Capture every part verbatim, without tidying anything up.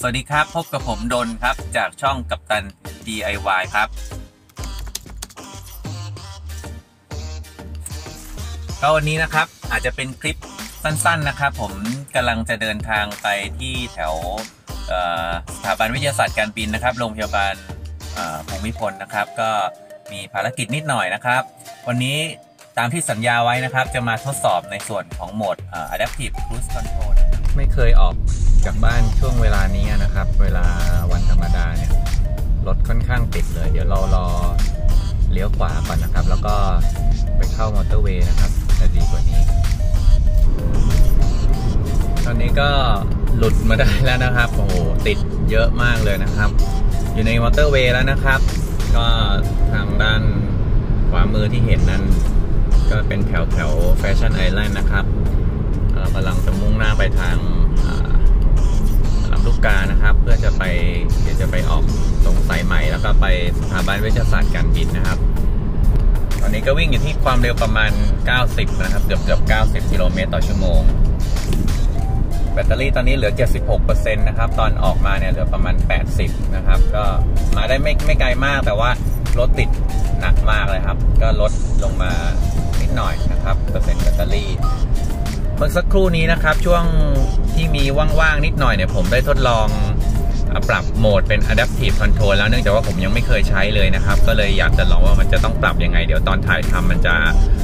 สวัสดีครับพบกับผมดนครับจากช่องกัปตัน ดี ไอ วาย ครับก็วันนี้นะครับอาจจะเป็นคลิปสั้นๆนะครับผมกำลังจะเดินทางไปที่แถวสถาบันวิทยาศาสตร์การบินนะครับโรงพยาบาลภูมิพลนะครับก็มีภารกิจนิดหน่อยนะครับวันนี้ตามที่สัญญาไว้นะครับจะมาทดสอบในส่วนของโหมด Adaptive Cruise Control ไม่เคยออกจากบ้านช่วงเวลานี้นะครับเวลาวันธรรมดาเนี่ยรถค่อนข้างติดเลยเดี๋ยวเรารอเลี้ยวขวาก่อนนะครับแล้วก็ไปเข้ามอเตอร์เวย์นะครับจะดีกว่านี้ตอนนี้ก็หลุดมาได้แล้วนะครับโอ้โหติดเยอะมากเลยนะครับอยู่ในมอเตอร์เวย์แล้วนะครับก็ทางด้านขวามือที่เห็นนั้นก็เป็นแถวแถวแฟชั่นไอแลนด์นะครับกำลังจะมุ่งหน้าไปทางลำลูกกานะครับเพื่อจะไปเดี๋ยวจะไปออกตรงสายใหม่แล้วก็ไปสถาบันวิทยาศาสตร์การบินนะครับตอนนี้ก็วิ่งอยู่ที่ความเร็วประมาณเก้าสิบนะครับเกือบเกือบเก้าสิบกิโลเมตรต่อชั่วโมงแบตเตอรี่ตอนนี้เหลือ เจ็ดสิบหกเปอร์เซ็นต์ นะครับตอนออกมาเนี่ยเหลือประมาณแปดสิบนะครับก็มาได้ไม่ไม่ไกลมากแต่ว่ารถติดหนักมากเลยครับก็ลดลงมานิดหน่อยนะครับเปอร์เซ็นต์แบตเตอรี่เมื่อสักครู่นี้นะครับช่วงที่มีว่างๆนิดหน่อยเนี่ยผมได้ทดลองปรับโหมดเป็น Adaptive Control แล้วเนื่องจากว่าผมยังไม่เคยใช้เลยนะครับก็เลยอยากจะลองว่ามันจะต้องปรับยังไงเดี๋ยวตอนถ่ายทำมันจะ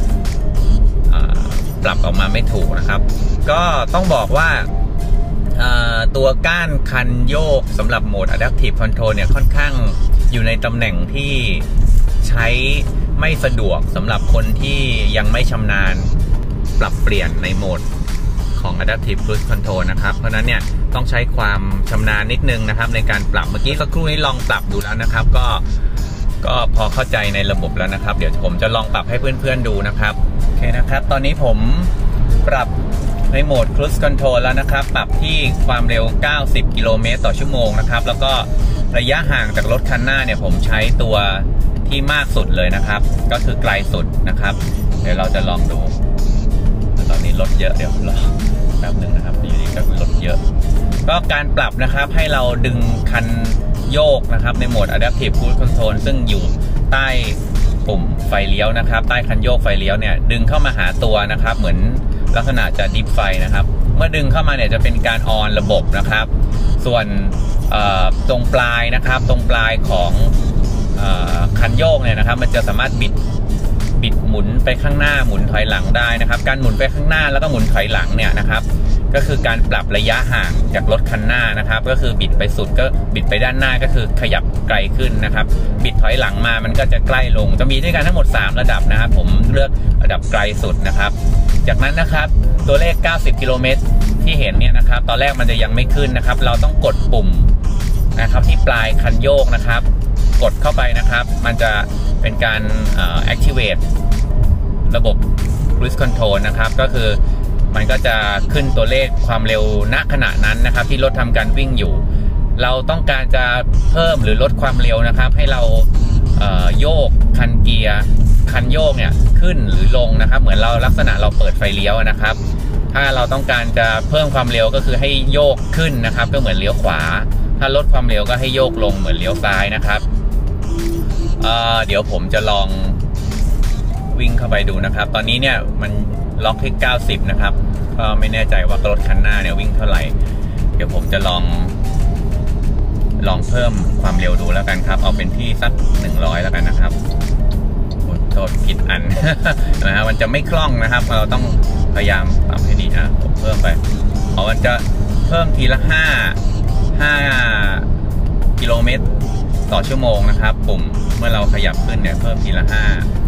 ปรับออกมาไม่ถูกนะครับก็ต้องบอกว่าตัวก้านคันโยกสำหรับโหมด Adaptive Control เนี่ยค่อนข้างอยู่ในตำแหน่งที่ใช้ไม่สะดวกสำหรับคนที่ยังไม่ชำนาญปรับเปลี่ยนในโหมดของ Adaptive Cruise Control นะครับเพราะนั้นเนี่ยต้องใช้ความชำนาญนิดนึงนะครับในการปรับเมื่อกี้สักครู่นี้ลองปรับดูแล้วนะครับก็ก็พอเข้าใจในระบบแล้วนะครับเดี๋ยวผมจะลองปรับให้เพื่อนๆดูนะครับโอเคนะครับตอนนี้ผมปรับในโหมด Cruise Control แล้วนะครับปรับที่ความเร็วเก้าสิบกิโลเมตรต่อชั่วโมงนะครับแล้วก็ระยะห่างจากรถคันหน้าเนี่ยผมใช้ตัวที่มากสุดเลยนะครับก็คือไกลสุดนะครับเดี๋ยวเราจะลองดูตอนนี้รถเยอะเดี๋ยวรอแป๊บหนึ่งนะครับอยู่ดีก็รถเยอะก็การปรับนะครับให้เราดึงคันโยกนะครับในโหมด Adaptive Cruise Control ซึ่งอยู่ใต้ปุ่มไฟเลี้ยวนะครับใต้คันโยกไฟเลี้ยวเนี่ยดึงเข้ามาหาตัวนะครับเหมือนลักษณะจะดิฟไฟนะครับเมื่อดึงเข้ามาเนี่ยจะเป็นการออนระบบนะครับส่วนตรงปลายนะครับตรงปลายของคันโยกเนี่ยนะครับมันจะสามารถบิดบิดหมุนไปข้างหน้าหมุนถอยหลังได้นะครับการหมุนไปข้างหน้าแล้วก็หมุนถอยหลังเนี่ยนะครับก็คือการปรับระยะห่างจากรถคันหน้านะครับก็คือบิดไปสุดก็บิดไปด้านหน้าก็คือขยับไกลขึ้นนะครับบิดถอยหลังมามันก็จะใกล้ลงจะมีด้วยกันทั้งหมดสามระดับนะครับผมเลือกระดับไกลสุดนะครับจากนั้นนะครับตัวเลขเก้าสิบกิโลเมตรที่เห็นเนี่ยนะครับตอนแรกมันจะยังไม่ขึ้นนะครับเราต้องกดปุ่มนะครับที่ปลายคันโยกนะครับกดเข้าไปนะครับมันจะเป็นการ activate ระบบ cruise control นะครับก็คือมันก็จะขึ้นตัวเลขความเร็วณขณะนั้นนะครับที่รถทำการวิ่งอยู่เราต้องการจะเพิ่มหรือลดความเร็วนะครับให้เราโยกคันเกียร์คันโยกเนี่ยขึ้นหรือลงนะครับเหมือนเราลักษณะเราเปิดไฟเลี้ยวนะครับถ้าเราต้องการจะเพิ่มความเร็วก็คือให้โยกขึ้นนะครับก็เหมือนเลี้ยวขวาถ้าลดความเร็วก็ให้โยกลงเหมือนเลี้ยวซ้ายนะครับเอ่อเดี๋ยวผมจะลองวิ่งเข้าไปดูนะครับตอนนี้เนี่ยมันล็อกที่เก้าสิบนะครับก็ไม่แน่ใจว่ารถคันหน้าเนี่ยวิ่งเท่าไหร่เดี๋ยวผมจะลองลองเพิ่มความเร็วดูแล้วกันครับเอาเป็นที่สักหนึ่งร้อยแล้วกันนะครับโทษผิดอัน นะฮะมันจะไม่คล่องนะครับเราต้องพยายามปรับให้ดีนะผมเพิ่มไปอ๋อมันจะเพิ่มทีละห้าห้ากิโลเมตรต่อชั่วโมงนะครับปุ่มเมื่อเราขยับขึ้นเนี่ยเพิ่มทีละห้า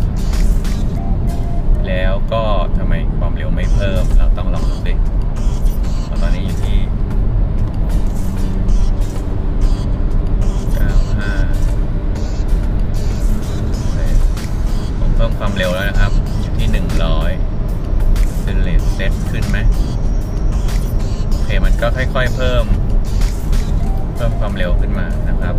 แล้วก็ทำไมความเร็วไม่เพิ่มเราต้องลองดูดิตอนนี้อยู่ที่เก้าสิบห้าผมเพิ่มความเร็วแล้วนะครับอยู่ที่หนึ่งร้อยเซนเลสเซตขึ้นไหมโอเคมันก็ค่อยๆเพิ่มเพิ่มความเร็วขึ้นมานะครับ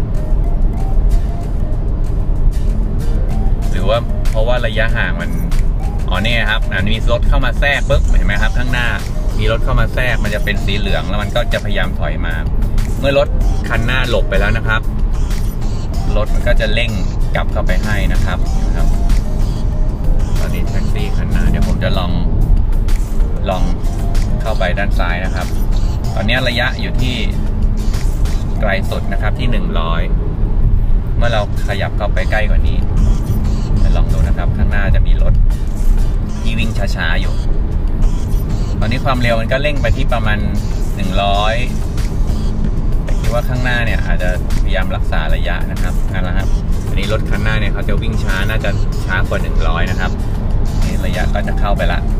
หรือว่าเพราะว่าระยะห่างมันอ๋อเนี่ยครับอันนี้รถเข้ามาแทรกปึ๊บเห็นไหมครับข้างหน้ามีรถเข้ามาแทรกมันจะเป็นสีเหลืองแล้วมันก็จะพยายามถอยมาเมื่อรถคันหน้าหลบไปแล้วนะครับรถมันก็จะเร่งกลับเข้าไปให้นะครับนะครับตอนนี้แท็กซี่คันหน้าเดี๋ยวผมจะลองลองเข้าไปด้านซ้ายนะครับตอนนี้ระยะอยู่ที่ไกลสุดนะครับที่หนึ่งร้อยเมื่อเราขยับเข้าไปใกล้กว่านี้ลองดูนะครับข้างหน้าจะมีรถที่วิ่งช้าๆอยู่ตอนนี้ความเร็วมันก็เร่งไปที่ประมาณหนึ่งร้อยแต่คิดว่าข้างหน้าเนี่ยอาจจะพยายามรักษาระยะนะครับนั่นแหละครับอันนี้รถคันหน้าเนี่ยเขาจะวิ่งช้าน่าจะช้ากว่าหนึ่งร้อยนะครับนี่ระยะก็จะเข้าไปละ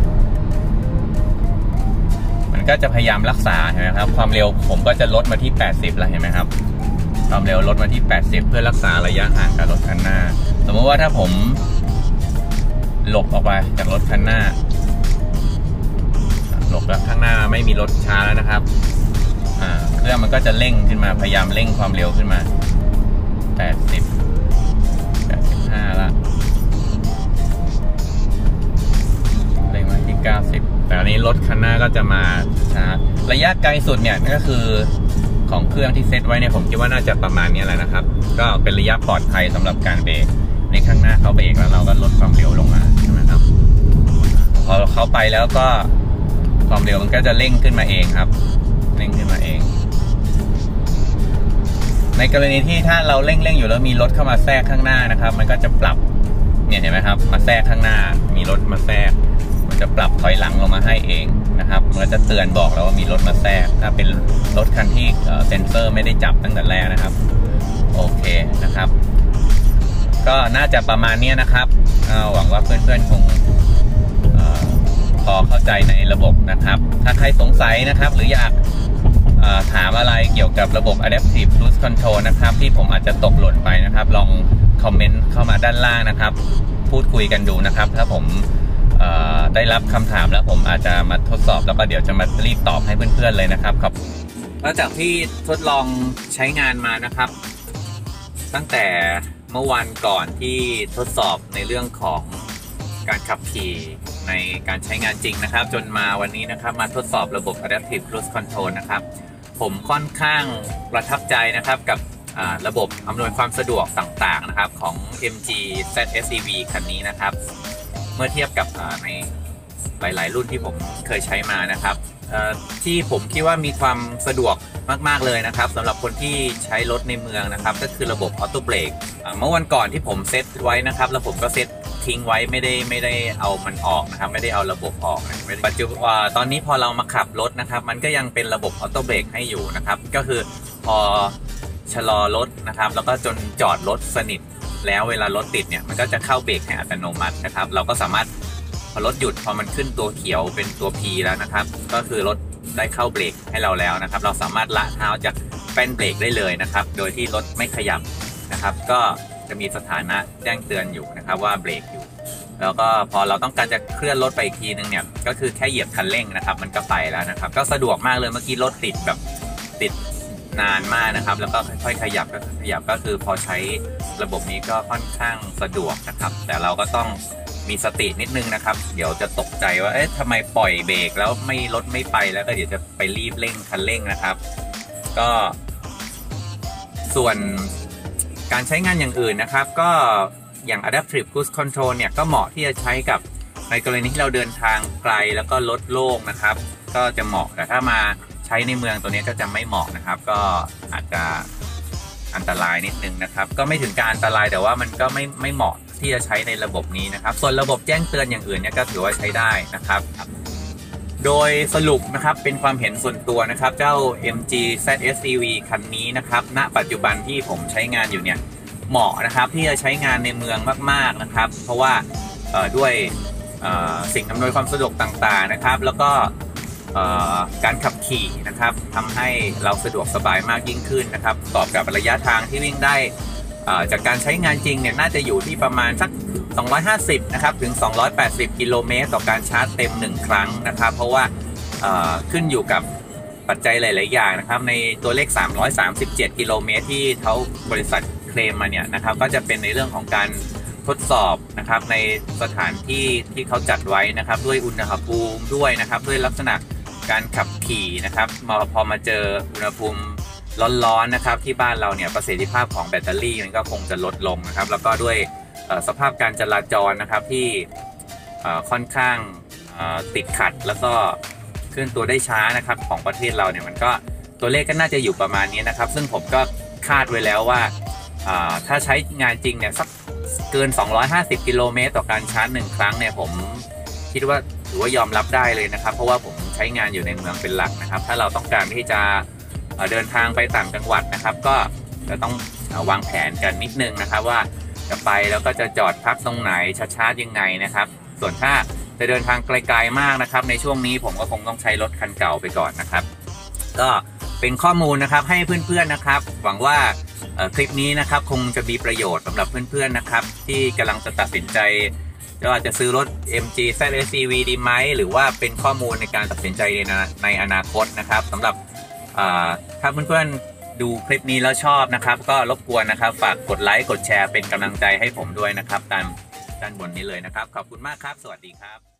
มันก็จะพยายามรักษาใช่ไหมครับความเร็วผมก็จะลดมาที่แปดสิบแล้วเห็นไหมครับความเร็วลดมาที่แปดสิบเพื่อรักษาระยะห่างกับรถคันหน้าสมมติว่าถ้าผมหลบออกไปจากรถคันหน้าหลบแล้วข้างหน้าไม่มีรถช้าแล้วนะครับอ่าเครื่องมันก็จะเร่งขึ้นมาพยายามเร่งความเร็วขึ้นมาแปดสิบ แปดสิบห้าละเร่งมาที่เก้าสิบแต่อันนี้รถคันหน้าก็จะมาช้าระยะไกลสุดเนี่ยก็คือของเครื่องที่เซตไว้เนี่ยผมคิดว่าน่าจะประมาณนี้แหละนะครับก็เป็นระยะปลอดภัยสำหรับการเบรกในข้างหน้าเขาเบรกแล้วเราก็ลดความเร็วลงมาใช่ไหมครับพอเขาไปแล้วก็ความเร็วมันก็จะเร่งขึ้นมาเองครับเร่งขึ้นมาเองในกรณีที่ถ้าเราเร่งเร่งอยู่แล้วมีรถเข้ามาแทรกข้างหน้านะครับมันก็จะปรับเนี่ยเห็นไหมครับมาแทรกข้างหน้ามีรถมาแทรกมันจะปรับถอยหลังลงมาให้เองนะครับมันก็จะเตือนบอกแล้วว่ามีรถมาแทรกถ้าเป็นรถคันที่เซ็นเซอร์ไม่ได้จับตั้งแต่แรกนะครับโอเคนะครับก็น่าจะประมาณนี้นะครับหวังว่าเพื่อนๆคงพอเข้าใจในระบบนะครับถ้าใครสงสัยนะครับหรืออยากถามอะไรเกี่ยวกับระบบ Adaptive Cruise Control นะครับที่ผมอาจจะตกหล่นไปนะครับลองคอมเมนต์เข้ามาด้านล่างนะครับพูดคุยกันดูนะครับถ้าผมได้รับคำถามแล้วผมอาจจะมาทดสอบแล้วก็เดี๋ยวจะมารีบตอบให้เพื่อนๆเลยนะครับครับหลังจากที่ทดลองใช้งานมานะครับตั้งแต่เมื่อวันก่อนที่ทดสอบในเรื่องของการขับขี่ในการใช้งานจริงนะครับจนมาวันนี้นะครับมาทดสอบระบบ Adaptive Cruise Control นะครับผมค่อนข้างประทับใจนะครับกับระบบอำนวยความสะดวกต่างๆนะครับของ เอ็ม จี แซด เอส อี วี คันนี้นะครับเมื่อเทียบกับในหลายๆรุ่นที่ผมเคยใช้มานะครับที่ผมคิดว่ามีความสะดวกมากๆเลยนะครับสำหรับคนที่ใช้รถในเมืองนะครับก็คือระบบออโต้เบรกเมื่อวันก่อนที่ผมเซตไว้นะครับแล้วผมก็เซตทิ้งไว้ไม่ได้ไม่ได้เอามันออกนะครับไม่ได้เอาระบบออกนะปัจจุบันตอนนี้พอเรามาขับรถนะครับมันก็ยังเป็นระบบออโต้เบรกให้อยู่นะครับก็คือพอชะลอรถนะครับแล้วก็จนจอดรถสนิทแล้วเวลารถติดเนี่ยมันก็จะเข้าเบรกให้อัตโนมัตินะครับเราก็สามารถพอรถหยุดพอมันขึ้นตัวเขียวเป็นตัว P แล้วนะครับก็คือรถได้เข้าเบรกให้เราแล้วนะครับเราสามารถละเท้าจากแป้นเบรกได้เลยนะครับโดยที่รถไม่ขยับนะครับก็จะมีสถานะแจ้งเตือนอยู่นะครับว่าเบรกอยู่แล้วก็พอเราต้องการจะเคลื่อนรถไปอีกทีนึงเนี่ยก็คือแค่เหยียบคันเร่งนะครับมันก็ไปแล้วนะครับก็สะดวกมากเลยเมื่อกี้รถติดแบบติดนานมากนะครับแล้วก็ค่อยๆขยับก็ขยับก็คือพอใช้ระบบนี้ก็ค่อนข้างสะดวกนะครับแต่เราก็ต้องมีสตินิดนึงนะครับเดี๋ยวจะตกใจว่าเอ๊ะทำไมปล่อยเบรกแล้วไม่รถไม่ไปแล้วก็เดี๋ยวจะไปรีบเร่งคันเร่งนะครับก็ส่วนการใช้งานอย่างอื่นนะครับก็อย่าง Adaptive Cruise Control เนี่ยก็เหมาะที่จะใช้กับในกรณีที่เราเดินทางไกลแล้วก็รถโล่งนะครับก็จะเหมาะแต่ถ้ามาใช้ในเมืองตัวนี้ก็จะไม่เหมาะนะครับก็อาจจะอันตรายนิดนึงนะครับก็ไม่ถึงการอันตรายแต่ว่ามันก็ไม่ไม่เหมาะที่จะใช้ในระบบนี้นะครับส่วนระบบแจ้งเตือนอย่างอื่นเนี่ยก็ถือว่าใช้ได้นะครับโดยสรุปนะครับเป็นความเห็นส่วนตัวนะครับเจ้า เอ็ม จี แซด เอส อี วี คันนี้นะครับณปัจจุบันที่ผมใช้งานอยู่เนี่ยเหมาะนะครับที่จะใช้งานในเมืองมากๆนะครับเพราะว่าด้วยสิ่งอำนวยความสะดวกต่างๆนะครับแล้วก็การขับขี่นะครับทำให้เราสะดวกสบายมากยิ่งขึ้นนะครับตอบกับระยะทางที่วิ่งได้จากการใช้งานจริงเนี่ยน่าจะอยู่ที่ประมาณสักสองร้อยห้าสิบนะครับถึงสองร้อยแปดสิบกิโลเมตรต่อการชาร์จเต็มหนึ่งครั้งนะครับเพราะว่าขึ้นอยู่กับปัจจัยหลายๆอย่างนะครับในตัวเลขสามร้อยสามสิบเจ็ดกิโลเมตรที่เขาบริษัทเคลมมาเนี่ยนะครับก็จะเป็นในเรื่องของการทดสอบนะครับในสถานที่ที่เขาจัดไว้นะครับด้วยอุณหภูมิด้วยนะครับด้วยลักษณะการขับขี่นะครับมาพอมาเจออุณหภูมิร้อนๆนะครับที่บ้านเราเนี่ยประสิทธิภาพของแบตเตอรี่มันก็คงจะลดลงนะครับแล้วก็ด้วยสภาพการจราจรนะครับที่ค่อนข้างติดขัดแล้วก็เคลื่อนตัวได้ช้านะครับของประเทศเราเนี่ยมันก็ตัวเลขก็น่าจะอยู่ประมาณนี้นะครับซึ่งผมก็คาดไว้แล้วว่าถ้าใช้งานจริงเนี่ยสักเกินสองร้อยห้าสิบกิโลเมตรต่อการชาร์จหนึ่งครั้งเนี่ยผมคิดว่าถือว่ายอมรับได้เลยนะครับเพราะว่าผมใช้งานอยู่ในเมืองเป็นหลักนะครับถ้าเราต้องการที่จะเดินทางไปต่างจังหวัดนะครับก็จะต้องวางแผนกันนิดนึงนะครับว่าจะไปแล้วก็จะจอดพักตรงไหนชาร์จยังไงนะครับส่วนถ้าจะเดินทางไกลๆมากนะครับในช่วงนี้ผมก็คงต้องใช้รถคันเก่าไปก่อนนะครับก็เป็นข้อมูลนะครับให้เพื่อนๆนะครับหวังว่าคลิปนี้นะครับคงจะมีประโยชน์สำหรับเพื่อนๆนะครับที่กำลังจะตัดสินใจว่าจะซื้อรถ เอ็ม จี แซด เอส ซี วี ดีไหมหรือว่าเป็นข้อมูลในการตัดสินใจในในอนาคตนะครับสำหรับถ้าเพื่อนๆดูคลิปนี้แล้วชอบนะครับก็รบกวนนะครับฝากกดไลค์กดแชร์เป็นกำลังใจให้ผมด้วยนะครับตามด้านบนนี้เลยนะครับขอบคุณมากครับสวัสดีครับ